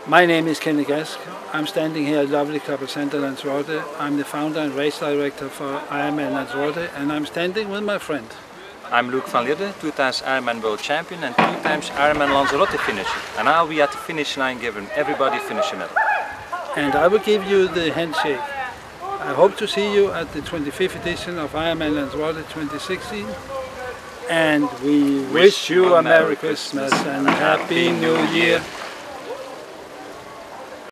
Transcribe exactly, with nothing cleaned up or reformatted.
My name is Kenneth Gasque. I'm standing here at lovely Club La Santa Lanzarote. I'm the founder and race director for Ironman Lanzarote, and I'm standing with my friend. I'm Luke van Lierde, two times Ironman World Champion and two times Ironman Lanzarote finisher. And I'll be at the finish line giving everybody a finisher medal. And I will give you the handshake. I hope to see you at the twenty-fifth edition of Ironman Lanzarote twenty sixteen. And we wish, wish you a Merry Christmas, Christmas and Happy New Year.